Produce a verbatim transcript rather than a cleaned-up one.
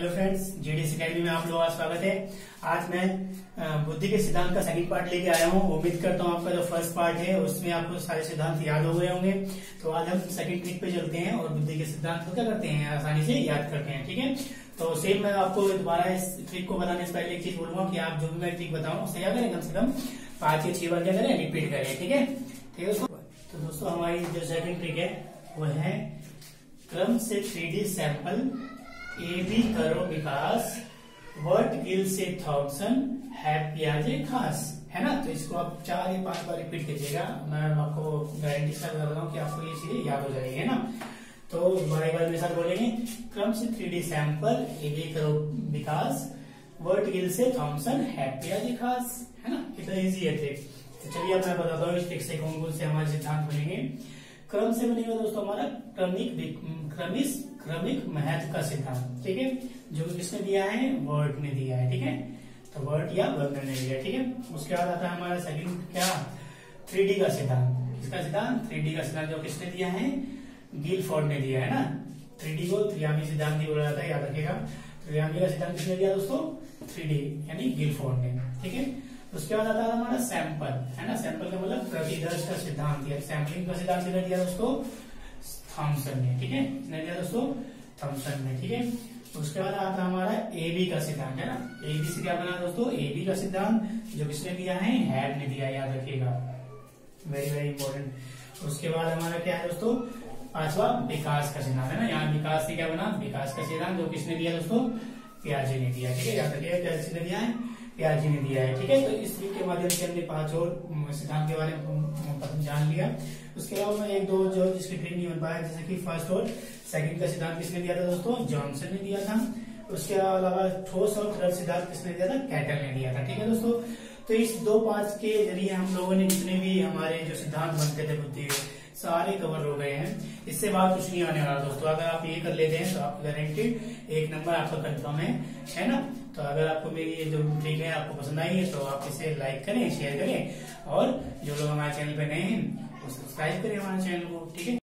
Hello friends, GDS academy में आप लोगों का स्वागत है। आज मैं अ, बुद्धि के सिद्धांत का सेकंड पार्ट लेके आया हूँ। उम्मीद करता हूँ आपका जो फर्स्ट पार्ट है उसमें आपको सारे सिद्धांत याद हो गए होंगे। तो आज हम सेकंड ट्रिक पे चलते हैं और बुद्धि के सिद्धांत को क्या करते हैं, आसानी से याद करते हैं। ठीक है, तो सेम मैं आपको दोबारा इस ट्रिक को बताने से पहले एक चीज बोलूंगा कि आप जो भी मैं ट्रिक बताऊँ उसे क्या करें, कम से कम पांच या छह बार क्या करें, रिपीट करें। ठीक है, ठीक है। तो दोस्तों हमारी जो सेकंड ट्रिक है वो है क्रम से three D sample A B करो विकास वर्ट गिल से थॉमसन है प्याजे खास, है ना। तो इसको आप चार या पांच बार रिपीट कीजिएगा। मैं आपको गारंटी से कर रहा हूँ कि आपको ये चीजें याद हो जाएगी, है ना। तो बार बार मेरे साथ बोलेंगे, क्रम से three D sample A B करो विकास वर्ट गिल से थॉमसन है प्याजे खास, है ना। कितना इजी है ट्रिक। तो चलिए अब मैं बताता हूँ इस ट्रिक से कौन कौन से हमारे सिद्धांत बनेंगे। क्रम से बनेगा दोस्तों हमारा क्रमिक क्रमिक क्रमिक महत्व का सिद्धांत। ठीक है, जो किसने दिया है, वर्ड ने दिया है। ठीक है, तो वर्ड या वर्णन ने दिया है। ठीक है, उसके बाद आता है हमारा सेकंड क्या, थ्री डी का सिद्धांत। किसका सिद्धांत, थ्री डी का सिद्धांत जो किसने दिया है, गिलफोर्ड ने दिया है ना। थ्री डी को त्रियामी सिद्धांत भी बोला जाता है, याद रखिएगा। त्रियामी का सिद्धांत किसने दिया दोस्तों, थ्री डी यानी गिलफोर्ड ने। ठीक है, उसके बाद आता है हमारा सैंपल, है ना। सैंपल का मतलब प्रतिदर्श का सिद्धांत या सैंपलिंग का सिद्धांत किसने दिया दोस्तों, थॉमसन ने। ठीक है, किसने दिया दोस्तों, थॉमसन ने। ठीक है, उसके बाद आता है हमारा एबी का सिद्धांत, है ना। एबी से क्या बना दोस्तों, एबी का सिद्धांत जो किसने दिया है, हैब ने दिया, याद रखिएगा, वेरी वेरी इंपॉर्टेंट। उसके बाद हमारा क्या है दोस्तों, पांचवा विकास का सिद्धांत, है ना। यहाँ विकास से क्या बना, विकास का सिद्धांत जो किसने दिया दोस्तों, पियाजे ने दिया। ठीक है, याद रखिएगा, पियाजे ने दिया है, पियाजे ने दिया है। ठीक है, तो इस ट्रिक के माध्यम से हमने पांच और सिद्धांत के बारे में जान लिया। उसके अलावा एक दो जो जिसकी ट्रिक नहीं बन पाया, जैसे कि फर्स्ट और सेकंड का सिद्धांत किसने दिया था दोस्तों, जॉनसन ने दिया था। उसके अलावा ठोस और थर्ड सिद्धांत किसने दिया था, कैटल ने दिया था। ठीक है दोस्तों, तो इस दो पांच के जरिए हम लोगों ने जितने भी हमारे जो सिद्धांत बनते थे बुद्धि के, सारे कवर हो गए हैं। इससे बात कुछ नहीं आने वाला दोस्तों। अगर आप ये कर लेते हैं तो आप गारंटेड एक नंबर आपका कंफर्म है, है ना। तो अगर आपको मेरी ये जो ट्रिक है आपको पसंद आई है तो आप इसे लाइक करें, शेयर करें, और जो लोग हमारे चैनल पे नए हैं वो सब्सक्राइब करें हमारे चैनल को। ठीक है।